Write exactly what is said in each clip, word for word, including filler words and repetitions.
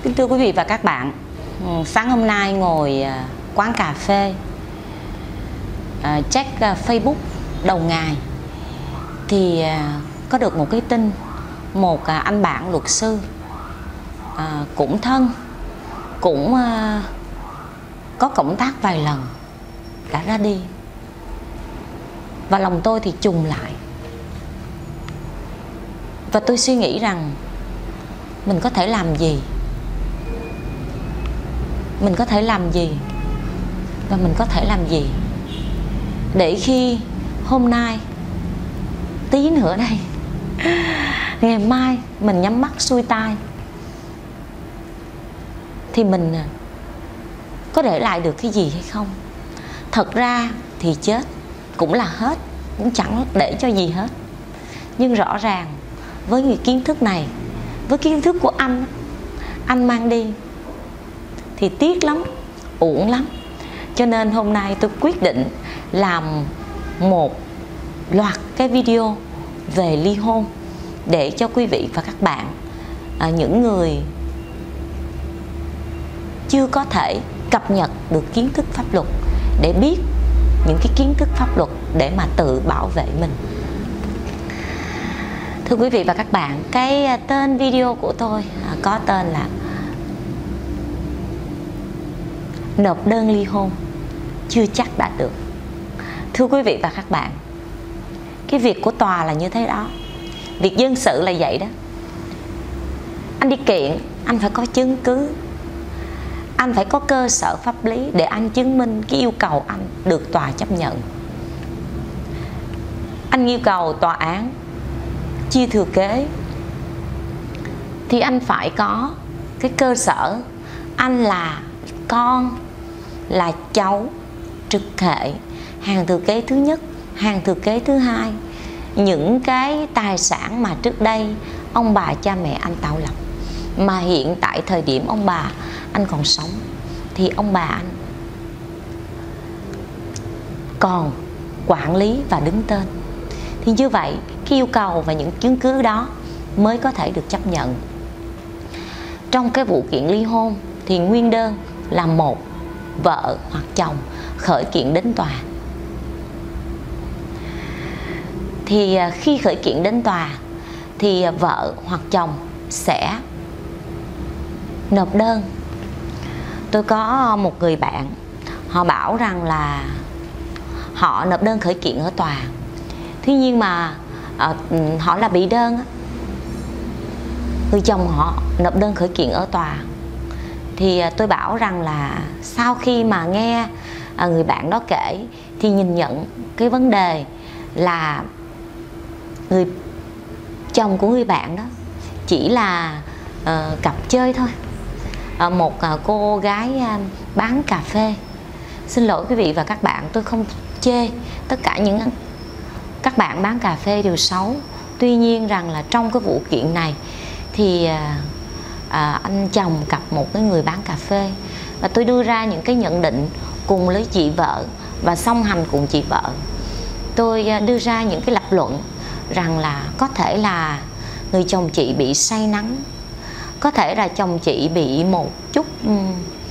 Kính thưa quý vị và các bạn, sáng hôm nay ngồi quán cà phê check Facebook đầu ngày thì có được một cái tin một anh bạn luật sư cũng thân, cũng có cộng tác vài lần đã ra đi. Và lòng tôi thì trùng lại, và tôi suy nghĩ rằng mình có thể làm gì, mình có thể làm gì và mình có thể làm gì để khi hôm nay, tí nữa đây, ngày mai mình nhắm mắt xuôi tai thì mình có để lại được cái gì hay không. Thật ra thì chết cũng là hết, cũng chẳng để cho gì hết. Nhưng rõ ràng với những kiến thức này, với kiến thức của anh, anh mang đi thì tiếc lắm, uổng lắm. Cho nên hôm nay tôi quyết định làm một loạt cái video về ly hôn để cho quý vị và các bạn, à, những người chưa có thể cập nhật được kiến thức pháp luật, để biết những cái kiến thức pháp luật để mà tự bảo vệ mình. Thưa quý vị và các bạn, cái tên video của tôi có tên là nộp đơn ly hôn chưa chắc đã được. Thưa quý vị và các bạn, cái việc của tòa là như thế đó, việc dân sự là vậy đó. Anh đi kiện, anh phải có chứng cứ, anh phải có cơ sở pháp lý để anh chứng minh cái yêu cầu anh được tòa chấp nhận. Anh yêu cầu tòa án chia thừa kế thì anh phải có cái cơ sở anh là con, là cháu trực hệ, hàng thừa kế thứ nhất, hàng thừa kế thứ hai, những cái tài sản mà trước đây ông bà cha mẹ anh tạo lập, mà hiện tại thời điểm ông bà anh còn sống thì ông bà anh còn quản lý và đứng tên. Thì như vậy cái yêu cầu và những chứng cứ đó mới có thể được chấp nhận. Trong cái vụ kiện ly hôn thì nguyên đơn là một vợ hoặc chồng khởi kiện đến tòa. Thì khi khởi kiện đến tòa thì vợ hoặc chồng sẽ nộp đơn. Tôi có một người bạn, họ bảo rằng là họ nộp đơn khởi kiện ở tòa. Tuy nhiên mà à, họ là bị đơn á, người chồng họ nộp đơn khởi kiện ở tòa. Thì à, tôi bảo rằng là sau khi mà nghe à, người bạn đó kể thì nhìn nhận cái vấn đề là người chồng của người bạn đó chỉ là à, cặp chơi thôi, à, một à, cô gái à, bán cà phê. Xin lỗi quý vị và các bạn, tôi không chê tất cả những các bạn bán cà phê đều xấu. Tuy nhiên rằng là trong cái vụ kiện này thì à, à, anh chồng gặp một cái người bán cà phê, và tôi đưa ra những cái nhận định cùng với chị vợ và song hành cùng chị vợ. Tôi à, đưa ra những cái lập luận rằng là có thể là người chồng chị bị say nắng, có thể là chồng chị bị một chút um,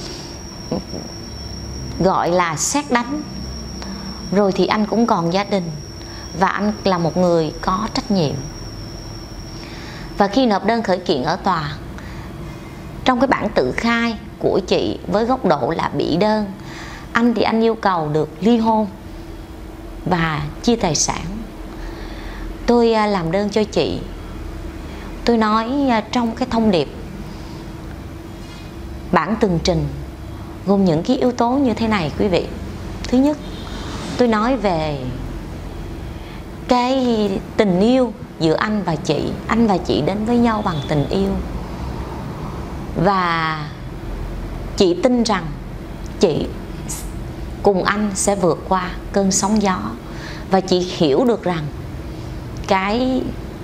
gọi là sét đánh, rồi thì anh cũng còn gia đình và anh là một người có trách nhiệm. Và khi nộp đơn khởi kiện ở tòa, trong cái bản tự khai của chị với góc độ là bị đơn, anh thì anh yêu cầu được ly hôn và chia tài sản. Tôi làm đơn cho chị, tôi nói trong cái thông điệp bản tường trình gồm những cái yếu tố như thế này quý vị. Thứ nhất, tôi nói về cái tình yêu giữa anh và chị. Anh và chị đến với nhau bằng tình yêu, và chị tin rằng chị cùng anh sẽ vượt qua cơn sóng gió. Và chị hiểu được rằng cái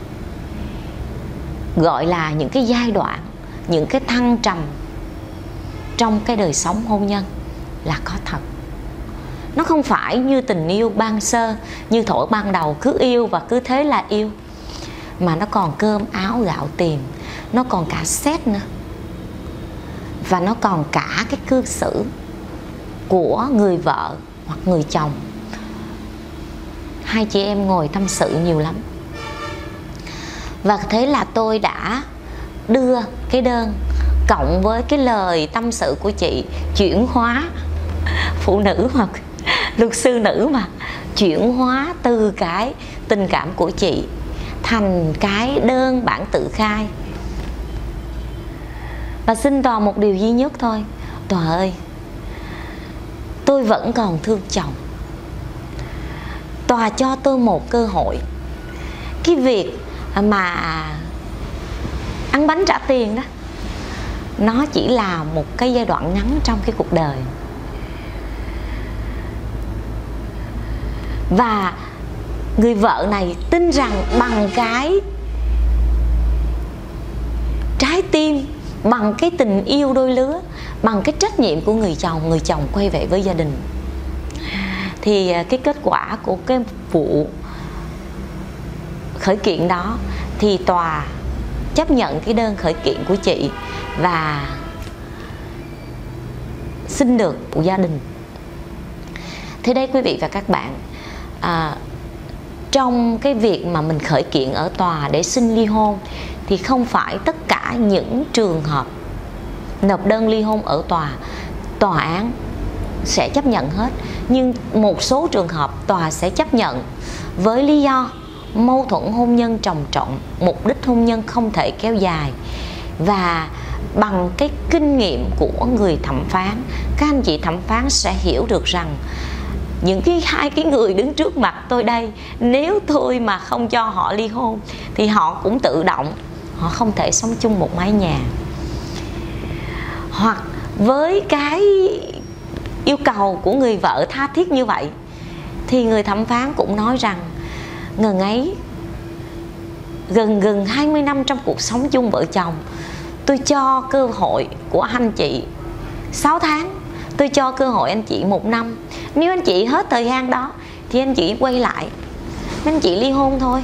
gọi là những cái giai đoạn, những cái thăng trầm trong cái đời sống hôn nhân là có thật. Nó không phải như tình yêu ban sơ, như thuở ban đầu cứ yêu và cứ thế là yêu, mà nó còn cơm áo gạo tiền, nó còn cả xét nữa. và nó còn cả cái cư xử của người vợ hoặc người chồng. Hai chị em ngồi tâm sự nhiều lắm. Và thế là tôi đã đưa cái đơn cộng với cái lời tâm sự của chị, chuyển hóa, phụ nữ mà, luật sư nữ mà, chuyển hóa từ cái tình cảm của chị thành cái đơn bản tự khai. Và xin tòa một điều duy nhất thôi: tòa ơi, tôi vẫn còn thương chồng. Tòa cho tôi một cơ hội. Cái việc mà ăn bánh trả tiền đó, nó chỉ là một cái giai đoạn ngắn trong cái cuộc đời. Và người vợ này tin rằng bằng cái trái tim, bằng cái tình yêu đôi lứa, bằng cái trách nhiệm của người chồng, người chồng quay về với gia đình. Thì cái kết quả của cái vụ khởi kiện đó thì tòa chấp nhận cái đơn khởi kiện của chị và xin được của gia đình. Thế đây quý vị và các bạn, à, trong cái việc mà mình khởi kiện ở tòa để xin ly hôn thì không phải tất cả những trường hợp nộp đơn ly hôn ở tòa, tòa án sẽ chấp nhận hết. Nhưng một số trường hợp tòa sẽ chấp nhận với lý do mâu thuẫn hôn nhân trầm trọng, mục đích hôn nhân không thể kéo dài. Và bằng cái kinh nghiệm của người thẩm phán, các anh chị thẩm phán sẽ hiểu được rằng những cái hai cái người đứng trước mặt tôi đây, nếu tôi mà không cho họ ly hôn thì họ cũng tự động họ không thể sống chung một mái nhà. Hoặc với cái yêu cầu của người vợ tha thiết như vậy thì người thẩm phán cũng nói rằng ngần ấy gần gần hai mươi năm trong cuộc sống chung vợ chồng, tôi cho cơ hội của anh chị sáu tháng, tôi cho cơ hội anh chị một năm. Nếu anh chị hết thời gian đó thì anh chị quay lại, anh chị ly hôn thôi.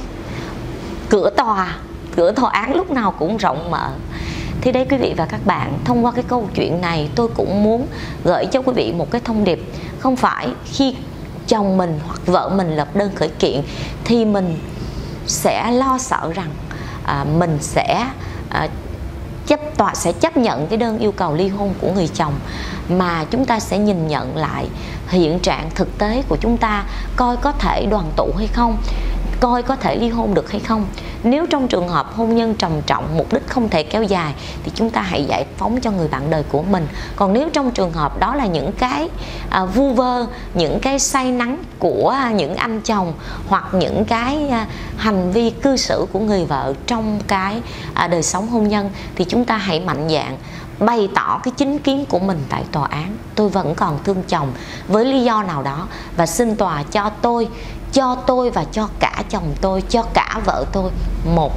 Cửa tòa, cửa tòa án lúc nào cũng rộng mở. Thì đây quý vị và các bạn, thông qua cái câu chuyện này tôi cũng muốn gửi cho quý vị một cái thông điệp. Không phải khi chồng mình hoặc vợ mình lập đơn khởi kiện thì mình sẽ lo sợ rằng à, mình sẽ à, chấp tòa sẽ chấp nhận cái đơn yêu cầu ly hôn của người chồng, mà chúng ta sẽ nhìn nhận lại hiện trạng thực tế của chúng ta, coi có thể đoàn tụ hay không, coi có thể ly hôn được hay không. Nếu trong trường hợp hôn nhân trầm trọng, mục đích không thể kéo dài thì chúng ta hãy giải phóng cho người bạn đời của mình. Còn nếu trong trường hợp đó là những cái à, vu vơ, những cái say nắng của những anh chồng, hoặc những cái à, hành vi cư xử của người vợ trong cái à, đời sống hôn nhân, thì chúng ta hãy mạnh dạn bày tỏ cái chính kiến của mình tại tòa án. Tôi vẫn còn thương chồng với lý do nào đó, và xin tòa cho tôi cho tôi và cho cả chồng tôi, cho cả vợ tôi một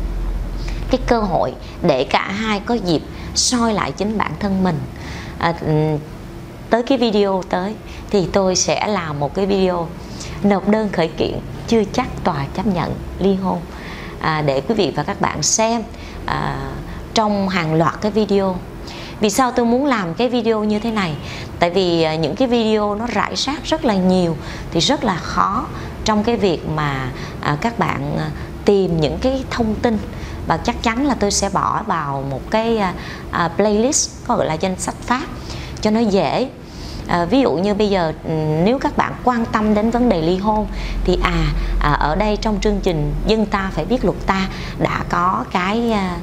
cái cơ hội để cả hai có dịp soi lại chính bản thân mình. à, Tới cái video tới thì tôi sẽ làm một cái video nộp đơn khởi kiện chưa chắc tòa chấp nhận ly hôn, à, để quý vị và các bạn xem à, trong hàng loạt cái video. Vì sao tôi muốn làm cái video như thế này? Tại vì những cái video nó rải rác rất là nhiều thì rất là khó trong cái việc mà à, các bạn tìm những cái thông tin. Và chắc chắn là tôi sẽ bỏ vào một cái à, playlist có gọi là danh sách phát cho nó dễ. À, ví dụ như bây giờ nếu các bạn quan tâm đến vấn đề ly hôn thì à, à ở đây trong chương trình Dân Ta Phải Biết Luật Ta đã có cái à,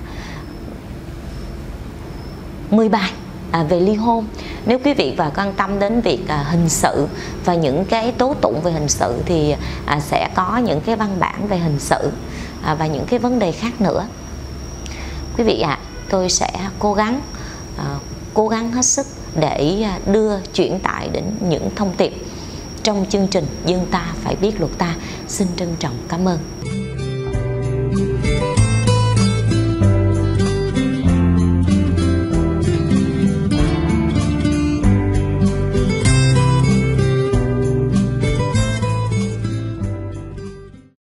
mười bài à, về ly hôn. Nếu quý vị và quan tâm đến việc à, hình sự và những cái tố tụng về hình sự thì à, sẽ có những cái văn bản về hình sự à, và những cái vấn đề khác nữa. Quý vị ạ, à, tôi sẽ cố gắng à, cố gắng hết sức để à, đưa chuyển tải đến những thông điệp trong chương trình Dân Ta Phải Biết Luật Ta. Xin trân trọng cảm ơn.